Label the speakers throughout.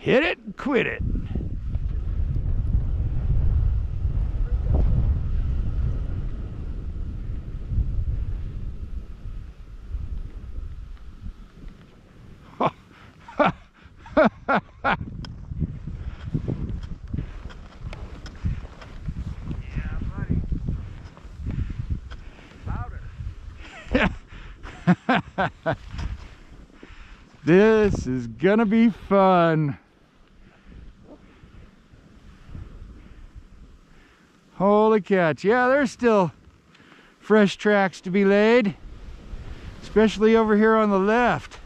Speaker 1: Hit it and quit it.
Speaker 2: Yeah, buddy. Louder.
Speaker 1: This is gonna be fun. Holy catch. Yeah, there's still fresh tracks to be laid, especially over here on the left.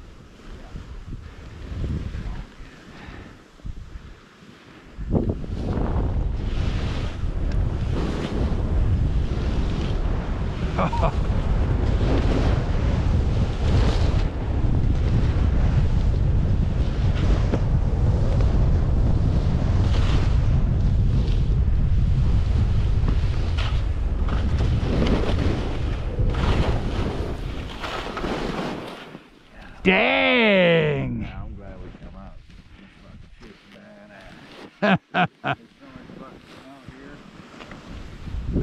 Speaker 1: Dang!
Speaker 2: Yeah, I'm glad we come out. This fucking shit's badass. There's so much fucking out here.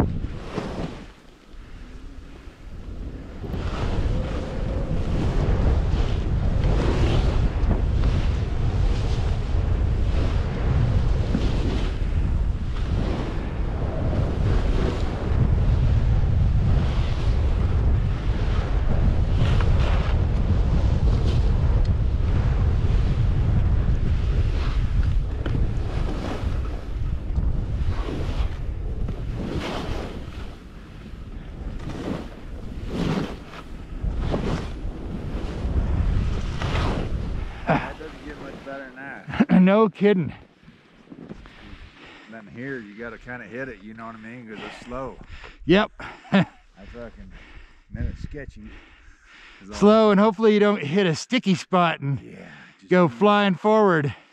Speaker 2: That doesn't get much better than that.
Speaker 1: No kidding.
Speaker 2: Then here, you gotta kind of hit it, you know what I mean? Because it's slow.
Speaker 1: Yep.
Speaker 2: I fucking, then it's sketchy.
Speaker 1: Slow, and hopefully you don't hit a sticky spot and
Speaker 2: Yeah. Just
Speaker 1: go flying forward.